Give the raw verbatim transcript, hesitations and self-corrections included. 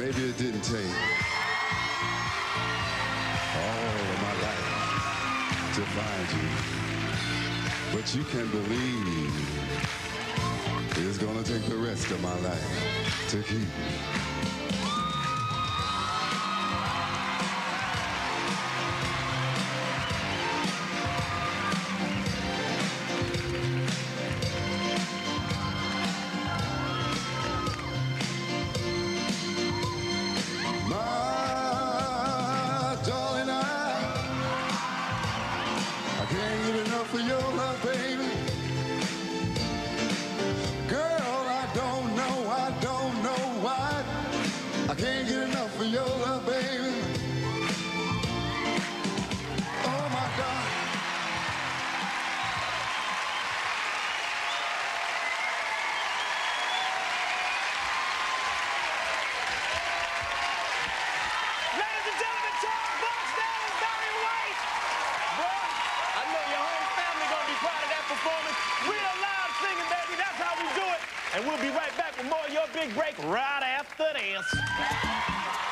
Maybe it didn't take all of my life to find you, but you can believe it's gonna take the rest of my life to keep you. Can't get enough of your love, baby. Girl, I don't know, I don't know why. I can't get enough of your love, baby. Oh my God. Ladies and gentlemen, Charles Barksdale and Barry White. Boy, I know your whole family gonna be proud of that performance. Real live singing, baby. That's how we do it. And we'll be right back with more of your big break right after this.